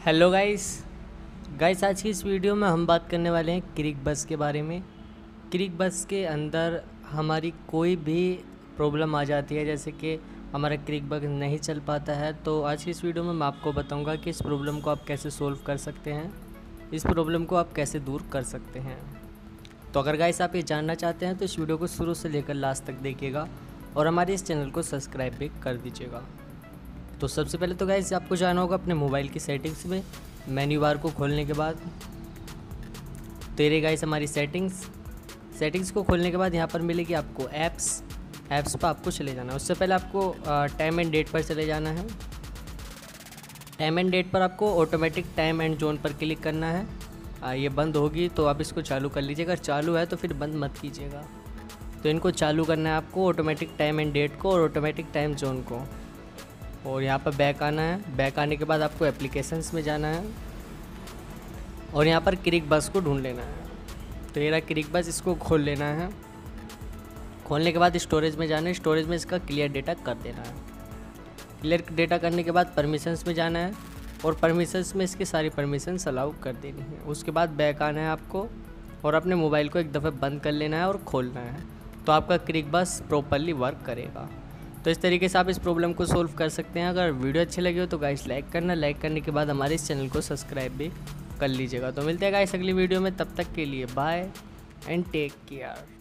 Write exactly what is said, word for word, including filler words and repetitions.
Hello guys guys आज की इस वीडियो में हम बात करने वाले हैं क्रिक बस के बारे में। क्रिक बस के अंदर हमारी कोई भी प्रॉब्लम आ जाती है, जैसे कि हमारा क्रिक बस नहीं चल पाता है, तो आज की इस वीडियो में मैं आपको बताऊंगा कि इस प्रॉब्लम को आप कैसे सोल्व कर सकते हैं, इस प्रॉब्लम को आप कैसे दूर कर सकते हैं। तो अगर गाइस आप ये जानना चाहते हैं तो इस वीडियो को शुरू से लेकर लास्ट तक देखिएगा और हमारे इस चैनल को सब्सक्राइब भी कर दीजिएगा। तो सबसे पहले तो गाइस आपको जाना होगा अपने मोबाइल की सेटिंग्स में। मेन्यू बार को खोलने के बाद तेरे गाइस हमारी सेटिंग्स सेटिंग्स को खोलने के बाद यहाँ पर मिलेगी आपको ऐप्स ऐप्स पर आपको चले जाना है। उससे पहले आपको टाइम एंड डेट पर चले जाना है। टाइम एंड डेट पर आपको ऑटोमेटिक टाइम एंड जोन पर क्लिक करना है। आ, ये बंद होगी तो आप इसको चालू कर लीजिएगा, अगर चालू है तो फिर बंद मत कीजिएगा। तो इनको चालू करना है आपको, ऑटोमेटिक टाइम एंड डेट को और ऑटोमेटिक टाइम जोन को। और यहाँ पर बैक आना है। बैक आने के बाद आपको एप्लीकेशंस में जाना है और यहाँ पर क्रिक बस को ढूंढ लेना है। तो ये रहा क्रिक बस, इसको खोल लेना है। खोलने के बाद स्टोरेज में जाना है, स्टोरेज में इसका क्लियर डेटा कर देना है। क्लियर डेटा करने के बाद परमिशंस में जाना है और परमिशंस में इसकी सारी परमिशंस अलाउ कर देनी है। उसके बाद बैक आना है आपको और अपने मोबाइल को एक दफ़े बंद कर लेना है और खोलना है, तो आपका क्रिक बस प्रॉपरली वर्क करेगा। तो इस तरीके से आप इस प्रॉब्लम को सोल्व कर सकते हैं। अगर वीडियो अच्छी लगी हो तो गाइस लाइक करना, लाइक करने के बाद हमारे इस चैनल को सब्सक्राइब भी कर लीजिएगा। तो मिलते हैं गाइस अगली वीडियो में, तब तक के लिए बाय एंड टेक केयर।